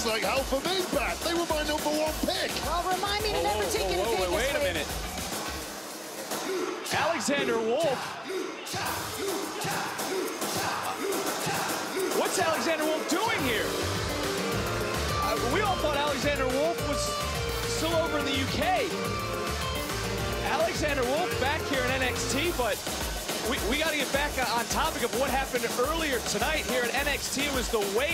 looks like Alpha Maybach. They were my #1 pick. Well, remind me to never take you to Vegas. Wait a minute. Alexander Wolf. What's Alexander Wolf doing here? We all thought Alexander Wolf was still over in the UK. Alexander Wolf back here in NXT, but we got to get back on topic of what happened earlier tonight here at NXT. It was the way